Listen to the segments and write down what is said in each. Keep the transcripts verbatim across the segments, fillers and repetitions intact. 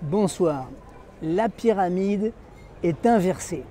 Bonsoir. La pyramide est inversée.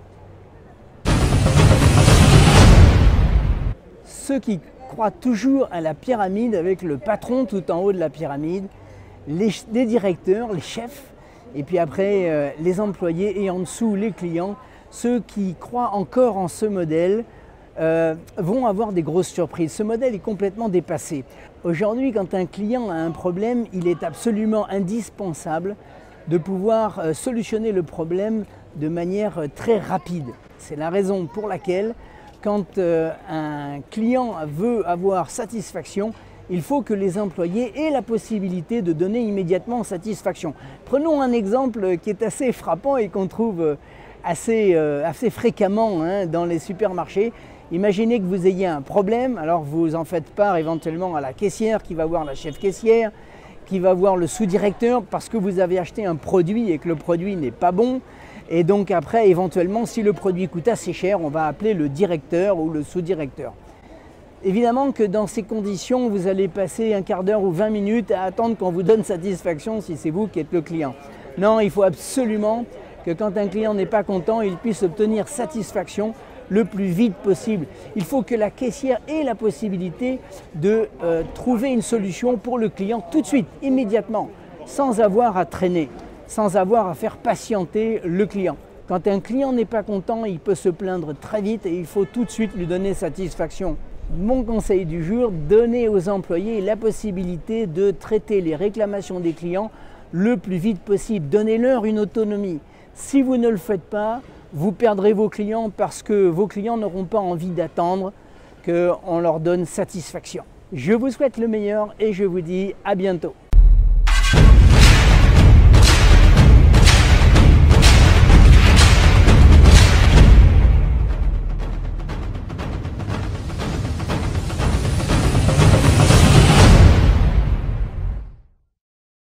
Ceux qui croient toujours à la pyramide avec le patron tout en haut de la pyramide, les, les directeurs, les chefs, et puis après euh, les employés et en dessous les clients, ceux qui croient encore en ce modèle euh, vont avoir des grosses surprises. Ce modèle est complètement dépassé. Aujourd'hui, quand un client a un problème, il est absolument indispensable de pouvoir euh, solutionner le problème de manière euh, très rapide. C'est la raison pour laquelle quand euh, un client veut avoir satisfaction, il faut que les employés aient la possibilité de donner immédiatement satisfaction. Prenons un exemple qui est assez frappant et qu'on trouve assez, euh, assez fréquemment hein, dans les supermarchés. Imaginez que vous ayez un problème, alors vous en faites part éventuellement à la caissière qui va voir la chef caissière, qui va voir le sous-directeur parce que vous avez acheté un produit et que le produit n'est pas bon. Et donc après, éventuellement, si le produit coûte assez cher, on va appeler le directeur ou le sous-directeur. Évidemment que dans ces conditions, vous allez passer un quart d'heure ou vingt minutes à attendre qu'on vous donne satisfaction si c'est vous qui êtes le client. Non, il faut absolument que quand un client n'est pas content, il puisse obtenir satisfaction le plus vite possible. Il faut que la caissière ait la possibilité de euh, trouver une solution pour le client tout de suite, immédiatement, sans avoir à traîner, sans avoir à faire patienter le client. Quand un client n'est pas content, il peut se plaindre très vite et il faut tout de suite lui donner satisfaction. Mon conseil du jour, donnez aux employés la possibilité de traiter les réclamations des clients le plus vite possible. Donnez-leur une autonomie. Si vous ne le faites pas, vous perdrez vos clients parce que vos clients n'auront pas envie d'attendre qu'on leur donne satisfaction. Je vous souhaite le meilleur et je vous dis à bientôt.